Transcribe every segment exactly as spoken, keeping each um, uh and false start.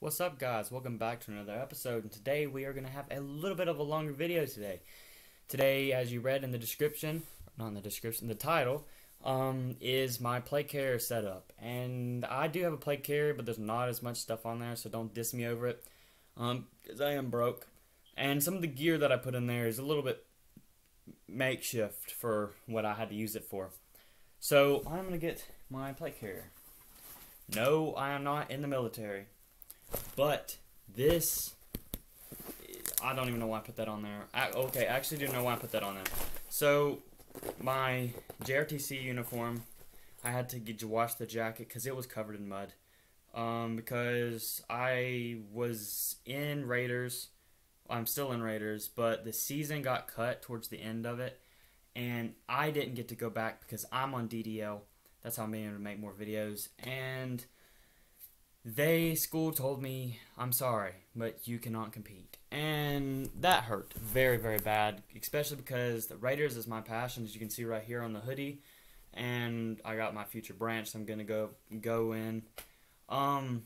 What's up, guys? Welcome back to another episode, and today we are going to have a little bit of a longer video today. Today, as you read in the description, not in the description, the title, um, is my plate carrier setup. And I do have a plate carrier, but there's not as much stuff on there, so don't diss me over it, um, because I am broke. And some of the gear that I put in there is a little bit makeshift for what I had to use it for. So, I'm going to get my plate carrier. No, I am not in the military. But this, I don't even know why I put that on there. I, okay, I actually do know why I put that on there. So, my J R T C uniform, I had to get, wash the jacket because it was covered in mud. Um, because I was in Raiders, I'm still in Raiders, but the season got cut towards the end of it. And I didn't get to go back because I'm on D D L. That's how I'm being able to make more videos. And They, school told me, I'm sorry, but you cannot compete. And that hurt very, very bad, especially because the Raiders is my passion, as you can see right here on the hoodie. And I got my future branch I'm going to go go in. Um,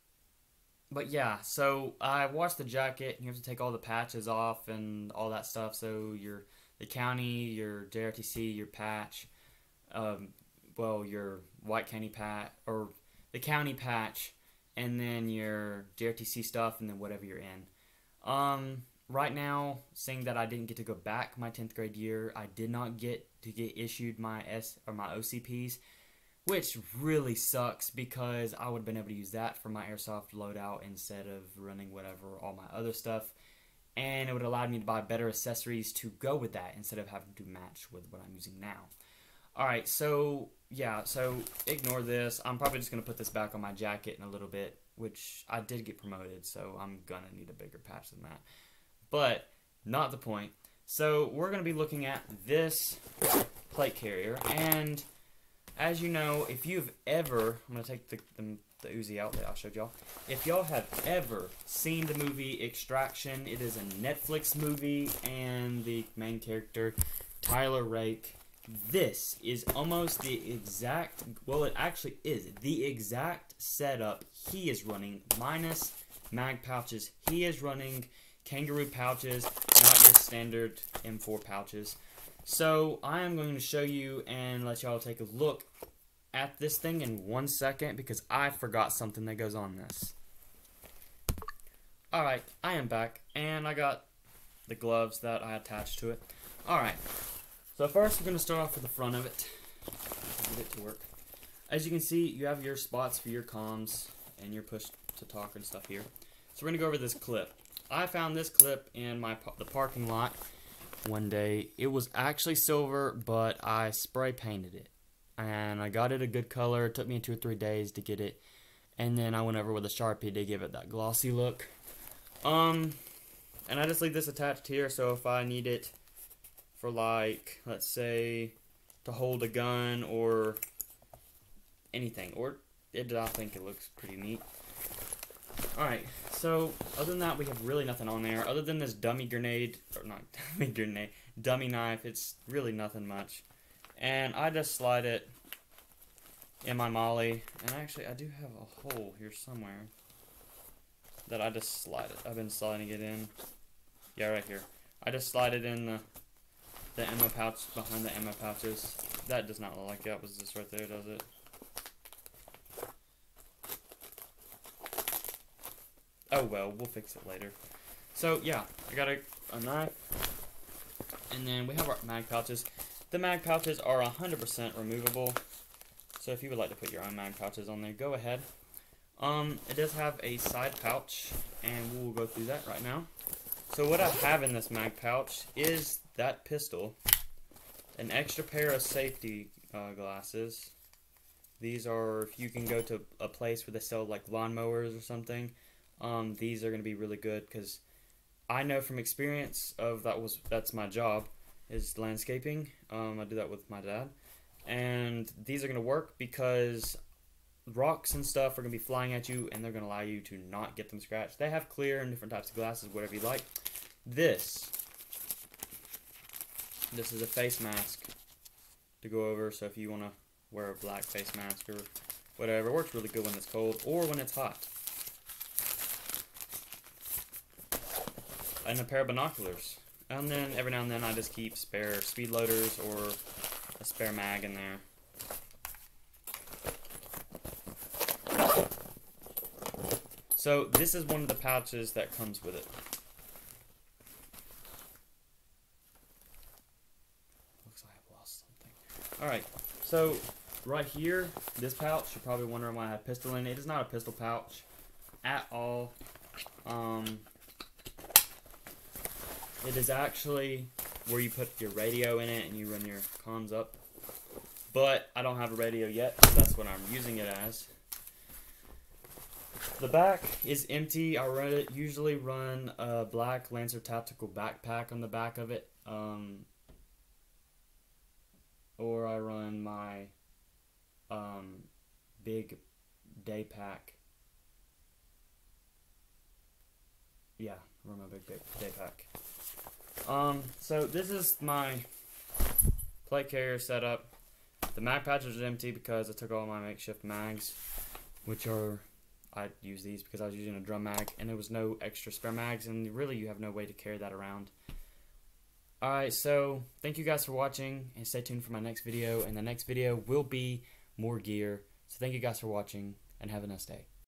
but yeah, so I washed the jacket. You have to take all the patches off and all that stuff. So your the county, your J R T C, your patch, um, well, your White County patch, or the county patch, and then your J R T C stuff, and then whatever you're in. Um, right now, seeing that I didn't get to go back my tenth grade year, I did not get to get issued my S or my O C Ps, which really sucks because I would have been able to use that for my airsoft loadout instead of running whatever, all my other stuff. And it would have allowed me to buy better accessories to go with that instead of having to match with what I'm using now. Alright, so, yeah, so ignore this. I'm probably just going to put this back on my jacket in a little bit, which I did get promoted, so I'm going to need a bigger patch than that. But, not the point. So, we're going to be looking at this plate carrier, and as you know, if you've ever, I'm going to take the, the, the Uzi out that I showed y'all. If y'all have ever seen the movie Extraction, it is a Netflix movie, and the main character, Tyler Rake, this is almost the exact, well, it actually is the exact setup he is running, minus mag pouches. He is running kangaroo pouches, not your standard M four pouches. So I am going to show you and let y'all take a look at this thing in one second because I forgot something that goes on this. Alright, I am back, and I got the gloves that I attached to it. Alright. So first, we're going to start off with the front of it. Get it to work. As you can see, you have your spots for your comms and your push-to-talk and stuff here. So we're going to go over this clip. I found this clip in my the parking lot one day. It was actually silver, but I spray painted it. And I got it a good color. It took me two or three days to get it. And then I went over with a Sharpie to give it that glossy look. Um, and I just leave this attached here, so if I need it for, like, let's say, to hold a gun or anything, or it, I think it looks pretty neat. Alright, so other than that, we have really nothing on there other than this dummy grenade, or not dummy grenade, dummy knife. It's really nothing much, and I just slide it in my molly, and actually I do have a hole here somewhere that I just slide it. I've been sliding it in, yeah, right here. I just slide it in the The ammo pouch behind the ammo pouches. That does not look like that was this right there, does it? Oh well, we'll fix it later. So yeah, I got a, a knife, and then we have our mag pouches. The mag pouches are one hundred percent removable, so if you would like to put your own mag pouches on there, go ahead. Um, it does have a side pouch, and we'll go through that right now. So what I have in this mag pouch is that pistol, an extra pair of safety uh, glasses. These are, if you can go to a place where they sell like lawnmowers or something, um, these are going to be really good because I know from experience of that was that's my job is landscaping. Um, I do that with my dad, and these are going to work because rocks and stuff are going to be flying at you, and they're going to allow you to not get them scratched. They have clear and different types of glasses, whatever you like. This, this is a face mask to go over, so if you want to wear a black face mask or whatever, it works really good when it's cold or when it's hot. and a pair of binoculars. And then every now and then I just keep spare speed loaders or a spare mag in there. So this is one of the pouches that comes with it. Looks like I've lost something. Alright, so right here, this pouch, you're probably wondering why I have pistol in it. It is not a pistol pouch at all. Um, it is actually where you put your radio in it and you run your comms up. But I don't have a radio yet, so that's what I'm using it as. The back is empty. I run it, usually run a black Lancer Tactical backpack on the back of it. Um, or I run my um, big day pack. Yeah, I run my big, big day pack. Um, so this is my plate carrier setup. The mag pouch is empty because I took all my makeshift mags, which are, I use these because I was using a drum mag, and there was no extra spare mags, and really you have no way to carry that around. Alright, so thank you guys for watching, and stay tuned for my next video, and the next video will be more gear. So thank you guys for watching, and have a nice day.